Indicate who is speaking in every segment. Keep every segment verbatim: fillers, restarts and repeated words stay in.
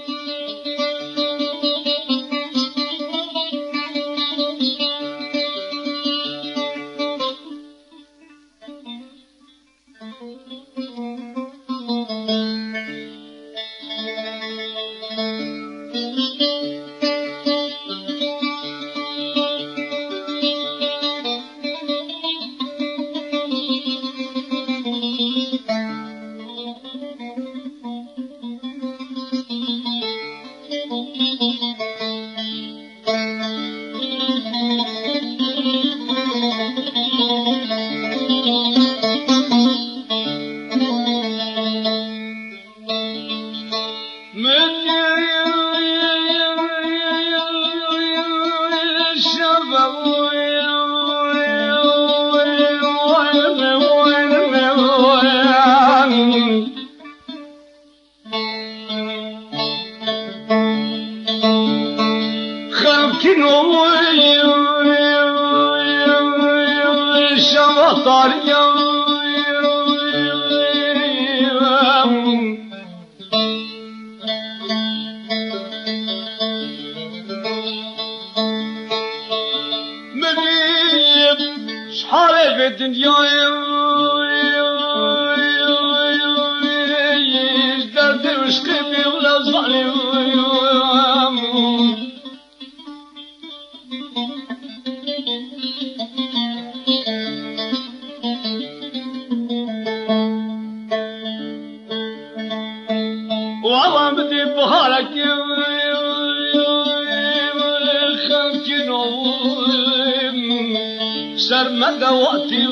Speaker 1: سرمد وقتی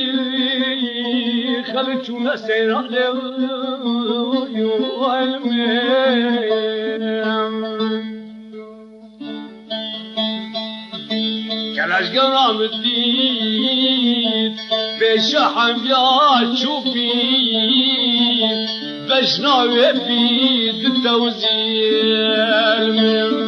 Speaker 1: خلچون سیران یو علمیم کلاش گرام دید بشحم یا چوبی بشناوی بید توزیل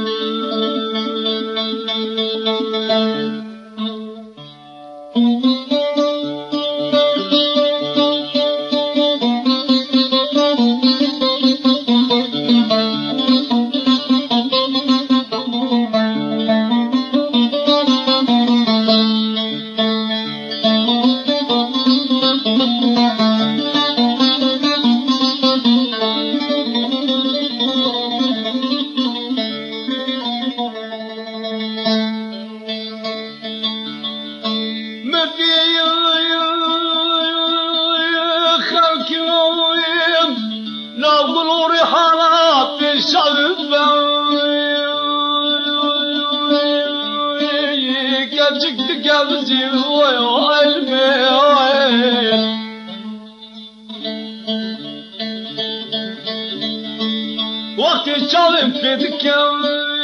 Speaker 1: وقت الشالم في ذكر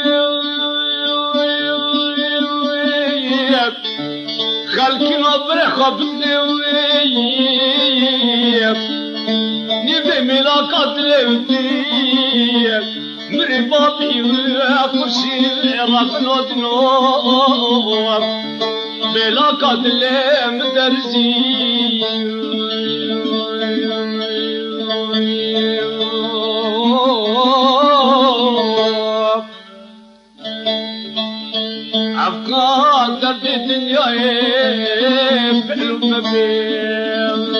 Speaker 1: خلقي نظر خبزي نبي ملاقات لودي مرباطي وكرسي رفنو دنوب ملاقات لمدرزي أفكار درد الدنيا بحلو مبين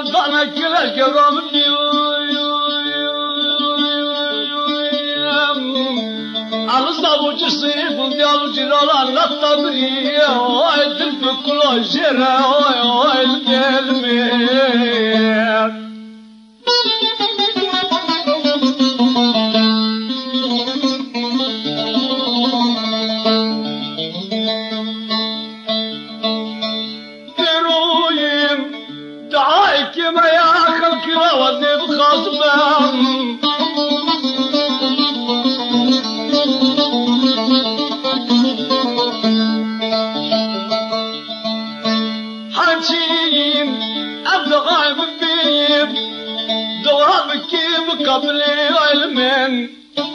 Speaker 1: طعنا كلا كرام على صابو جسيب وديال جيران لا تبري وايد الكل جرا وايد الكلمه ما يا خلق ودي بخصبان حكيم أبغى بيب دوام كيف قبل علمين